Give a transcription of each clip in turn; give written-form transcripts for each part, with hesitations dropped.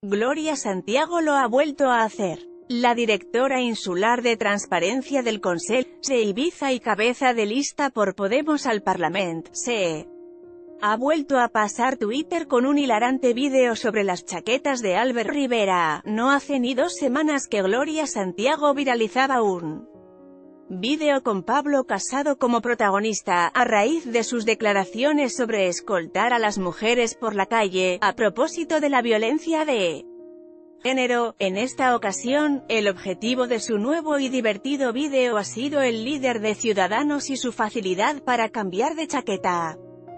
Gloria Santiago lo ha vuelto a hacer. La directora insular de Transparencia del Consell de Ibiza y cabeza de lista por Podemos al Parlament, se ha vuelto a pasar Twitter con un hilarante vídeo sobre las chaquetas de Albert Rivera. No hace ni 2 semanas que Gloria Santiago viralizaba un vídeo con Pablo Casado como protagonista, a raíz de sus declaraciones sobre escoltar a las mujeres por la calle, a propósito de la violencia de género. En esta ocasión, el objetivo de su nuevo y divertido vídeo ha sido el líder de Ciudadanos y su facilidad para cambiar de chaqueta.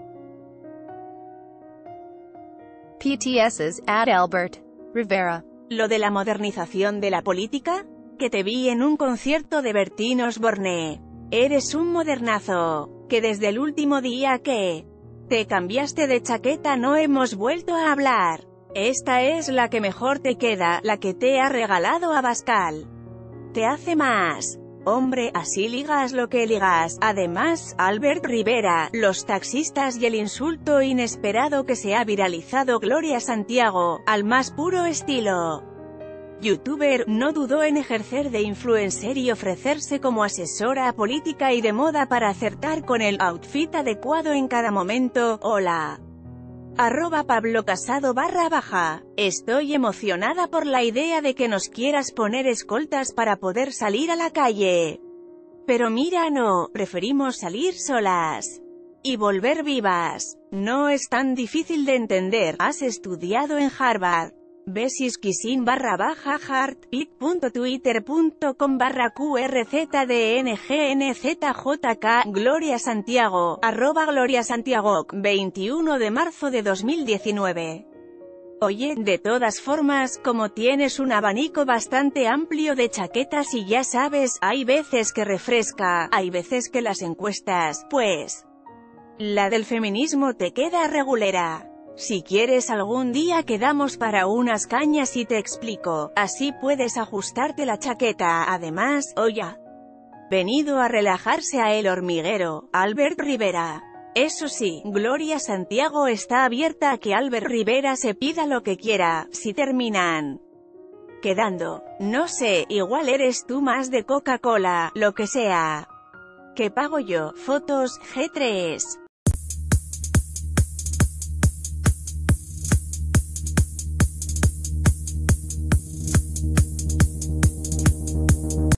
PTS's Albert Rivera. ¿Lo de la modernización de la política? Que te vi en un concierto de Bertín Osborne. Eres un modernazo. Que desde el último día que te cambiaste de chaqueta no hemos vuelto a hablar. Esta es la que mejor te queda, la que te ha regalado Abascal. Te hace más hombre, así ligas lo que ligas. Además, Albert Rivera, los taxistas y el insulto inesperado que se ha viralizado Gloria Santiago, al más puro estilo youtuber, no dudó en ejercer de influencer y ofrecerse como asesora política y de moda para acertar con el outfit adecuado en cada momento. Hola. @PabloCasado _. Estoy emocionada por la idea de que nos quieras poner escoltas para poder salir a la calle. Pero mira, no, preferimos salir solas y volver vivas. No es tan difícil de entender, has estudiado en Harvard. Besiskisin _hart, pic.twitter.com /QRZDNGNZJK, Gloria Santiago, @Gloria Santiago, 21 de marzo de 2019. Oye, de todas formas, como tienes un abanico bastante amplio de chaquetas y ya sabes, hay veces que refresca, hay veces que las encuestas, pues, la del feminismo te queda regulera. Si quieres algún día quedamos para unas cañas y te explico, así puedes ajustarte la chaqueta. Además, hoy ha venido a relajarse a El Hormiguero, Albert Rivera. Eso sí, Gloria Santiago está abierta a que Albert Rivera se pida lo que quiera, si terminan quedando. No sé, igual eres tú más de Coca-Cola, lo que sea. ¿Qué pago yo? Fotos, G3.